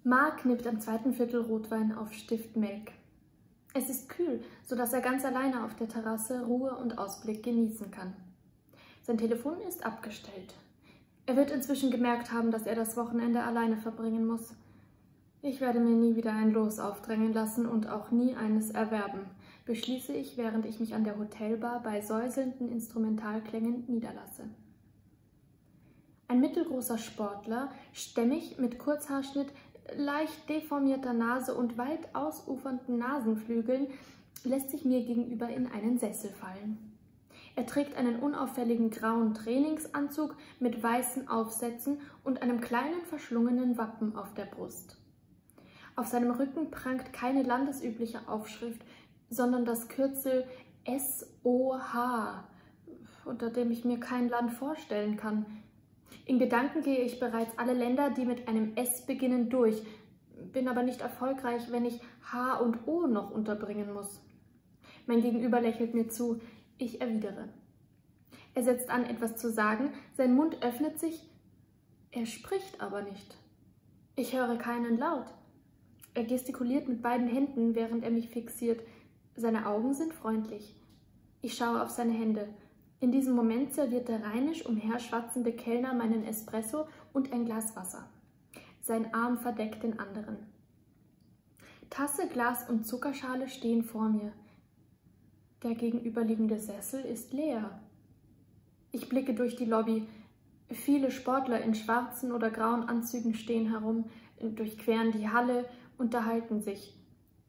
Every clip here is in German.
Mark nippt am zweiten Viertel Rotwein auf Stift Melk. Es ist kühl, sodass er ganz alleine auf der Terrasse Ruhe und Ausblick genießen kann. Sein Telefon ist abgestellt. Er wird inzwischen gemerkt haben, dass er das Wochenende alleine verbringen muss. Ich werde mir nie wieder ein Los aufdrängen lassen und auch nie eines erwerben, beschließe ich, während ich mich an der Hotelbar bei säuselnden Instrumentalklängen niederlasse. Ein mittelgroßer Sportler, stämmig, mit Kurzhaarschnitt, leicht deformierter Nase und weit ausufernden Nasenflügeln, lässt sich mir gegenüber in einen Sessel fallen. Er trägt einen unauffälligen grauen Trainingsanzug mit weißen Aufsätzen und einem kleinen verschlungenen Wappen auf der Brust. Auf seinem Rücken prangt keine landesübliche Aufschrift, sondern das Kürzel SOH, unter dem ich mir kein Land vorstellen kann. In Gedanken gehe ich bereits alle Länder, die mit einem S beginnen, durch, bin aber nicht erfolgreich, wenn ich H und O noch unterbringen muss. Mein Gegenüber lächelt mir zu, ich erwidere. Er setzt an, etwas zu sagen, sein Mund öffnet sich, er spricht aber nicht. Ich höre keinen Laut. Er gestikuliert mit beiden Händen, während er mich fixiert. Seine Augen sind freundlich. Ich schaue auf seine Hände. In diesem Moment serviert der rheinisch umherschwatzende Kellner meinen Espresso und ein Glas Wasser. Sein Arm verdeckt den anderen. Tasse, Glas und Zuckerschale stehen vor mir. Der gegenüberliegende Sessel ist leer. Ich blicke durch die Lobby. Viele Sportler in schwarzen oder grauen Anzügen stehen herum, durchqueren die Halle, unterhalten sich.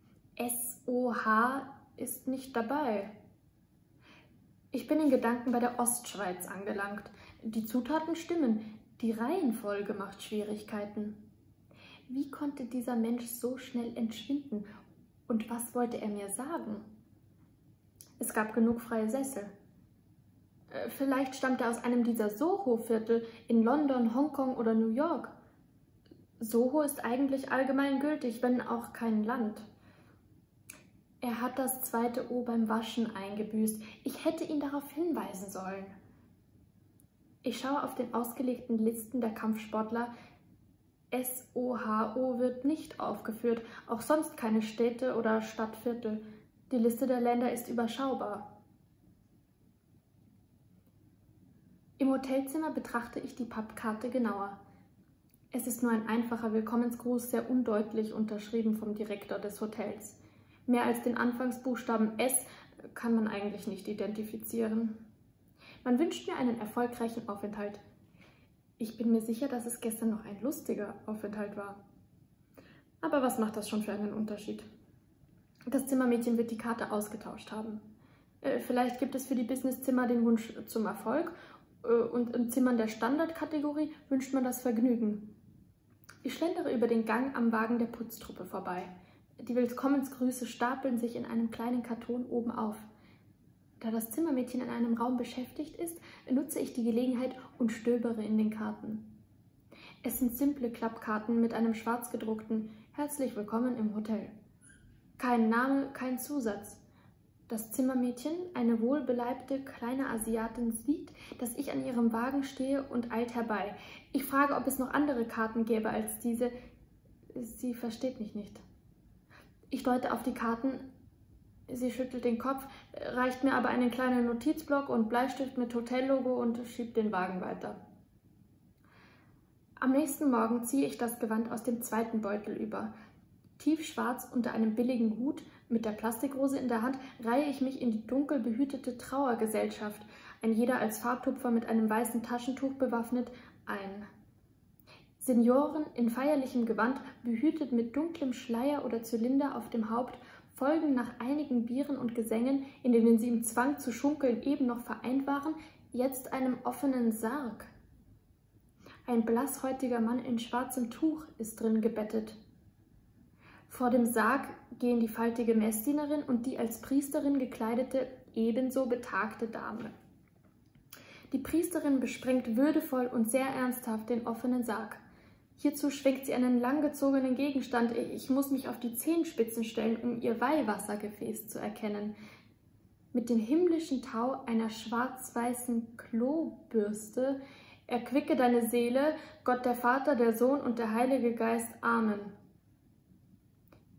SOH ist nicht dabei. Ich bin in Gedanken bei der Ostschweiz angelangt. Die Zutaten stimmen, die Reihenfolge macht Schwierigkeiten. Wie konnte dieser Mensch so schnell entschwinden und was wollte er mir sagen? Es gab genug freie Sessel. Vielleicht stammt er aus einem dieser Soho-Viertel in London, Hongkong oder New York. Soho ist eigentlich allgemeingültig, wenn auch kein Land. Er hat das zweite O beim Waschen eingebüßt. Ich hätte ihn darauf hinweisen sollen. Ich schaue auf den ausgelegten Listen der Kampfsportler. SOHO wird nicht aufgeführt, auch sonst keine Städte oder Stadtviertel. Die Liste der Länder ist überschaubar. Im Hotelzimmer betrachte ich die Pappkarte genauer. Es ist nur ein einfacher Willkommensgruß, sehr undeutlich unterschrieben vom Direktor des Hotels. Mehr als den Anfangsbuchstaben S kann man eigentlich nicht identifizieren. Man wünscht mir einen erfolgreichen Aufenthalt. Ich bin mir sicher, dass es gestern noch ein lustiger Aufenthalt war. Aber was macht das schon für einen Unterschied? Das Zimmermädchen wird die Karte ausgetauscht haben. Vielleicht gibt es für die Businesszimmer den Wunsch zum Erfolg und in Zimmern der Standardkategorie wünscht man das Vergnügen. Ich schlendere über den Gang am Wagen der Putztruppe vorbei. Die Willkommensgrüße stapeln sich in einem kleinen Karton oben auf. Da das Zimmermädchen in einem Raum beschäftigt ist, nutze ich die Gelegenheit und stöbere in den Karten. Es sind simple Klappkarten mit einem schwarz gedruckten »Herzlich willkommen im Hotel«. Kein Name, kein Zusatz. Das Zimmermädchen, eine wohlbeleibte kleine Asiatin, sieht, dass ich an ihrem Wagen stehe und eilt herbei. Ich frage, ob es noch andere Karten gäbe als diese. Sie versteht mich nicht. Ich deute auf die Karten. Sie schüttelt den Kopf, reicht mir aber einen kleinen Notizblock und Bleistift mit Hotellogo und schiebt den Wagen weiter. Am nächsten Morgen ziehe ich das Gewand aus dem zweiten Beutel über. Tiefschwarz unter einem billigen Hut, mit der Plastikrose in der Hand, reihe ich mich in die dunkel behütete Trauergesellschaft, ein jeder als Farbtupfer mit einem weißen Taschentuch bewaffnet, ein. Senioren in feierlichem Gewand, behütet mit dunklem Schleier oder Zylinder auf dem Haupt, folgen nach einigen Bieren und Gesängen, in denen sie im Zwang zu schunkeln eben noch vereint waren, jetzt einem offenen Sarg. Ein blasshäutiger Mann in schwarzem Tuch ist drin gebettet. Vor dem Sarg gehen die faltige Messdienerin und die als Priesterin gekleidete, ebenso betagte Dame. Die Priesterin besprengt würdevoll und sehr ernsthaft den offenen Sarg. Hierzu schwenkt sie einen langgezogenen Gegenstand. Ich muss mich auf die Zehenspitzen stellen, um ihr Weihwassergefäß zu erkennen. Mit dem himmlischen Tau einer schwarz-weißen Klobürste erquicke deine Seele, Gott der Vater, der Sohn und der Heilige Geist. Amen.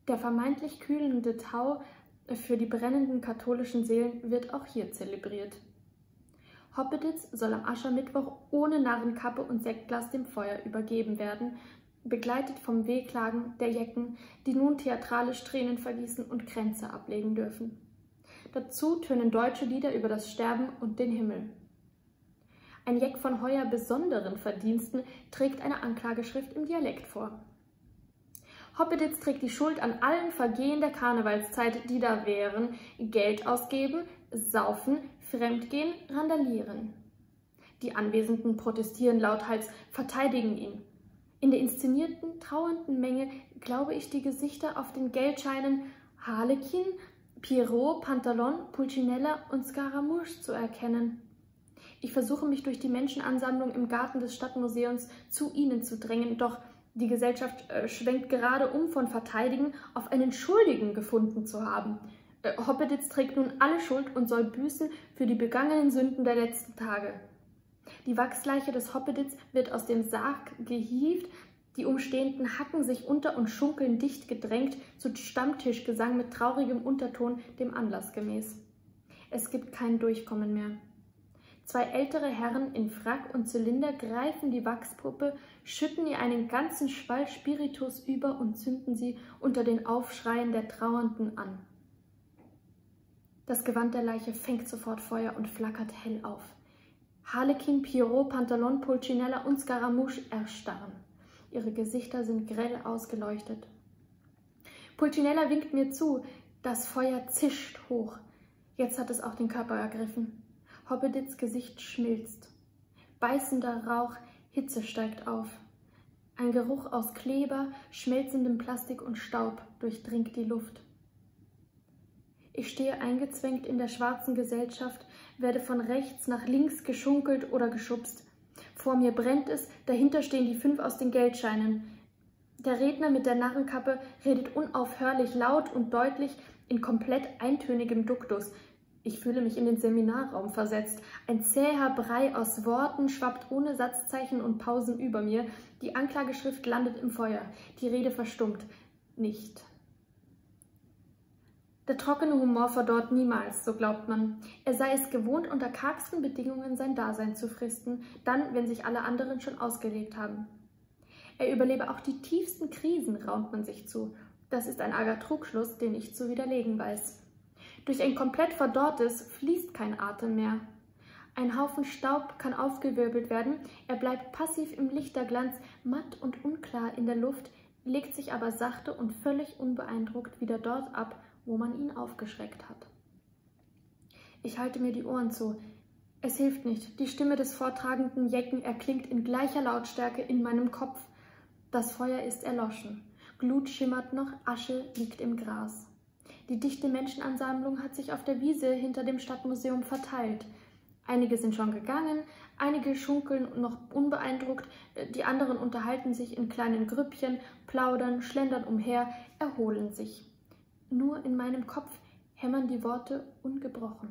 Der vermeintlich kühlende Tau für die brennenden katholischen Seelen wird auch hier zelebriert. Hoppeditz soll am Aschermittwoch ohne Narrenkappe und Sektglas dem Feuer übergeben werden, begleitet vom Wehklagen der Jecken, die nun theatralisch Tränen vergießen und Kränze ablegen dürfen. Dazu tönen deutsche Lieder über das Sterben und den Himmel. Ein Jeck von heuer besonderen Verdiensten trägt eine Anklageschrift im Dialekt vor. Hoppeditz trägt die Schuld an allen Vergehen der Karnevalszeit, die da wären: Geld ausgeben, saufen, fremdgehen, randalieren. Die Anwesenden protestieren lauthals, verteidigen ihn. In der inszenierten, trauernden Menge glaube ich die Gesichter auf den Geldscheinen Harlekin, Pierrot, Pantalon, Pulcinella und Scaramouche zu erkennen. Ich versuche mich durch die Menschenansammlung im Garten des Stadtmuseums zu ihnen zu drängen, doch die Gesellschaft schwenkt gerade um von Verteidigen auf einen Schuldigen gefunden zu haben. Hoppeditz trägt nun alle Schuld und soll büßen für die begangenen Sünden der letzten Tage. Die Wachsleiche des Hoppeditz wird aus dem Sarg gehievt, die Umstehenden hacken sich unter und schunkeln dicht gedrängt zu Stammtischgesang mit traurigem Unterton dem Anlass gemäß. Es gibt kein Durchkommen mehr. Zwei ältere Herren in Frack und Zylinder greifen die Wachspuppe, schütten ihr einen ganzen Schwall Spiritus über und zünden sie unter den Aufschreien der Trauernden an. Das Gewand der Leiche fängt sofort Feuer und flackert hell auf. Harlekin, Pierrot, Pantalon, Pulcinella und Scaramouche erstarren. Ihre Gesichter sind grell ausgeleuchtet. Pulcinella winkt mir zu. Das Feuer zischt hoch. Jetzt hat es auch den Körper ergriffen. Hoppeditz' Gesicht schmilzt. Beißender Rauch, Hitze steigt auf. Ein Geruch aus Kleber, schmelzendem Plastik und Staub durchdringt die Luft. Ich stehe eingezwängt in der schwarzen Gesellschaft, werde von rechts nach links geschunkelt oder geschubst. Vor mir brennt es, dahinter stehen die 5 aus den Geldscheinen. Der Redner mit der Narrenkappe redet unaufhörlich laut und deutlich in komplett eintönigem Duktus. Ich fühle mich in den Seminarraum versetzt. Ein zäher Brei aus Worten schwappt ohne Satzzeichen und Pausen über mir. Die Anklageschrift landet im Feuer. Die Rede verstummt. Nicht. Der trockene Humor verdorrt niemals, so glaubt man. Er sei es gewohnt, unter kargsten Bedingungen sein Dasein zu fristen, dann, wenn sich alle anderen schon ausgelebt haben. Er überlebe auch die tiefsten Krisen, raunt man sich zu. Das ist ein arger Trugschluss, den ich zu widerlegen weiß. Durch ein komplett verdorrtes fließt kein Atem mehr. Ein Haufen Staub kann aufgewirbelt werden, er bleibt passiv im Lichterglanz, matt und unklar in der Luft, legt sich aber sachte und völlig unbeeindruckt wieder dort ab, wo man ihn aufgeschreckt hat. Ich halte mir die Ohren zu. Es hilft nicht, die Stimme des vortragenden Jecken erklingt in gleicher Lautstärke in meinem Kopf. Das Feuer ist erloschen. Glut schimmert noch, Asche liegt im Gras. Die dichte Menschenansammlung hat sich auf der Wiese hinter dem Stadtmuseum verteilt. Einige sind schon gegangen, einige schunkeln noch unbeeindruckt, die anderen unterhalten sich in kleinen Grüppchen, plaudern, schlendern umher, erholen sich. Nur in meinem Kopf hämmern die Worte ungebrochen.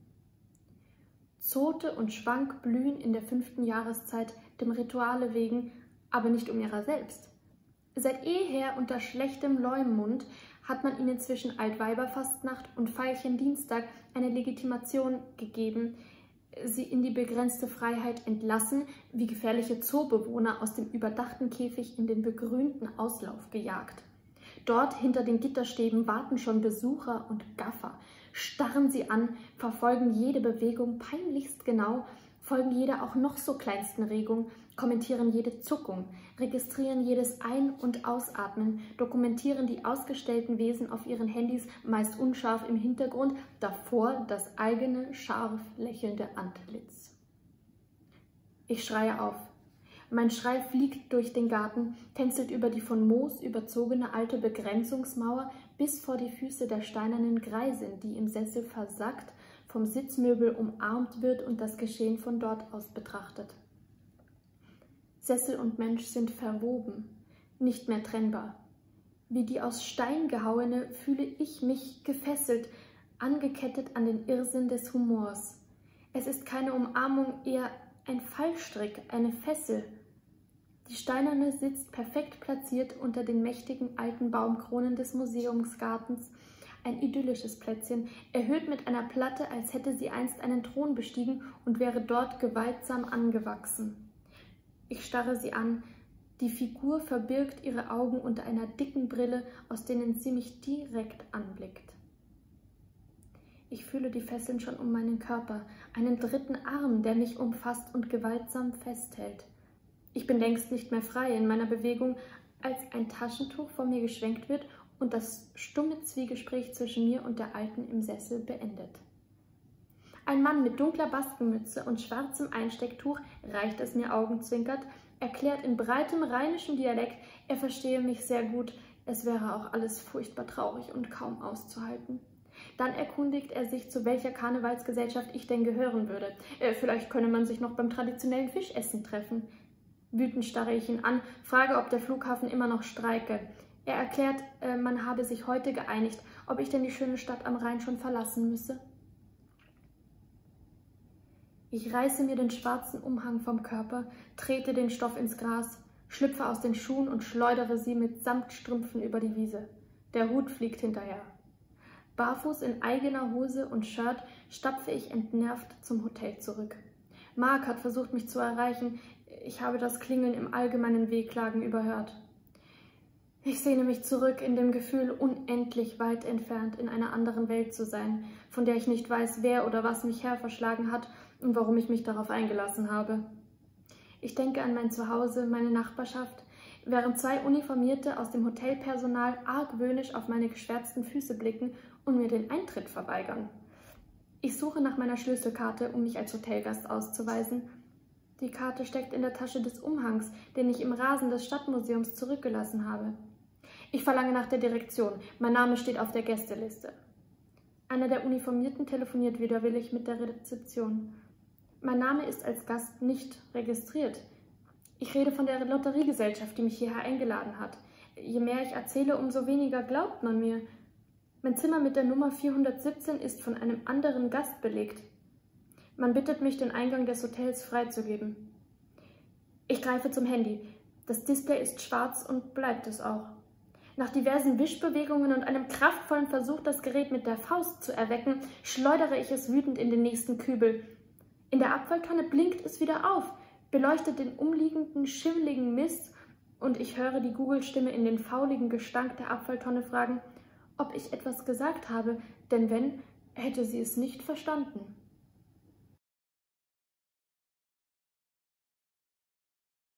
Zote und Schwank blühen in der 5. Jahreszeit dem Rituale wegen, aber nicht um ihrer selbst. Seit jeher unter schlechtem Leumund hat man ihnen zwischen Altweiberfastnacht und Veilchendienstag eine Legitimation gegeben, sie in die begrenzte Freiheit entlassen, wie gefährliche Zoobewohner aus dem überdachten Käfig in den begrünten Auslauf gejagt. Dort hinter den Gitterstäben warten schon Besucher und Gaffer, starren sie an, verfolgen jede Bewegung peinlichst genau, folgen jeder auch noch so kleinsten Regung, kommentieren jede Zuckung, registrieren jedes Ein- und Ausatmen, dokumentieren die ausgestellten Wesen auf ihren Handys, meist unscharf im Hintergrund, davor das eigene, scharf lächelnde Antlitz. Ich schreie auf. Mein Schrei fliegt durch den Garten, tänzelt über die von Moos überzogene alte Begrenzungsmauer bis vor die Füße der steinernen Greisin, die im Sessel versackt, vom Sitzmöbel umarmt wird und das Geschehen von dort aus betrachtet. Sessel und Mensch sind verwoben, nicht mehr trennbar. Wie die aus Stein gehauene fühle ich mich gefesselt, angekettet an den Irrsinn des Humors. Es ist keine Umarmung, eher ein Fallstrick, eine Fessel. Die Steinerne sitzt perfekt platziert unter den mächtigen alten Baumkronen des Museumsgartens. Ein idyllisches Plätzchen, erhöht mit einer Platte, als hätte sie einst einen Thron bestiegen und wäre dort gewaltsam angewachsen. Ich starre sie an. Die Figur verbirgt ihre Augen unter einer dicken Brille, aus denen sie mich direkt anblickt. Ich fühle die Fesseln schon um meinen Körper, einen dritten Arm, der mich umfasst und gewaltsam festhält. Ich bin längst nicht mehr frei in meiner Bewegung, als ein Taschentuch vor mir geschwenkt wird und das stumme Zwiegespräch zwischen mir und der Alten im Sessel beendet. Ein Mann mit dunkler Baskenmütze und schwarzem Einstecktuch, reicht es mir augenzwinkert, erklärt in breitem rheinischem Dialekt, er verstehe mich sehr gut, es wäre auch alles furchtbar traurig und kaum auszuhalten. Dann erkundigt er sich, zu welcher Karnevalsgesellschaft ich denn gehören würde. Vielleicht könne man sich noch beim traditionellen Fischessen treffen. Wütend starre ich ihn an, frage, ob der Flughafen immer noch streike. Er erklärt, man habe sich heute geeinigt, ob ich denn die schöne Stadt am Rhein schon verlassen müsse. Ich reiße mir den schwarzen Umhang vom Körper, trete den Stoff ins Gras, schlüpfe aus den Schuhen und schleudere sie mit Samtstrümpfen über die Wiese. Der Hut fliegt hinterher. Barfuß in eigener Hose und Shirt stapfe ich entnervt zum Hotel zurück. Mark hat versucht, mich zu erreichen. Ich habe das Klingeln im allgemeinen Wehklagen überhört. Ich sehne mich zurück in dem Gefühl, unendlich weit entfernt in einer anderen Welt zu sein, von der ich nicht weiß, wer oder was mich herverschlagen hat und warum ich mich darauf eingelassen habe. Ich denke an mein Zuhause, meine Nachbarschaft, während zwei Uniformierte aus dem Hotelpersonal argwöhnisch auf meine geschwärzten Füße blicken und mir den Eintritt verweigern. Ich suche nach meiner Schlüsselkarte, um mich als Hotelgast auszuweisen. Die Karte steckt in der Tasche des Umhangs, den ich im Rasen des Stadtmuseums zurückgelassen habe. Ich verlange nach der Direktion. Mein Name steht auf der Gästeliste. Einer der Uniformierten telefoniert widerwillig mit der Rezeption. Mein Name ist als Gast nicht registriert. Ich rede von der Lotteriegesellschaft, die mich hierher eingeladen hat. Je mehr ich erzähle, umso weniger glaubt man mir. Mein Zimmer mit der Nummer 417 ist von einem anderen Gast belegt. Man bittet mich, den Eingang des Hotels freizugeben. Ich greife zum Handy. Das Display ist schwarz und bleibt es auch. Nach diversen Wischbewegungen und einem kraftvollen Versuch, das Gerät mit der Faust zu erwecken, schleudere ich es wütend in den nächsten Kübel. In der Abfalltonne blinkt es wieder auf, beleuchtet den umliegenden, schimmligen Mist und ich höre die Google-Stimme in den fauligen Gestank der Abfalltonne fragen, ob ich etwas gesagt habe, denn wenn, hätte sie es nicht verstanden.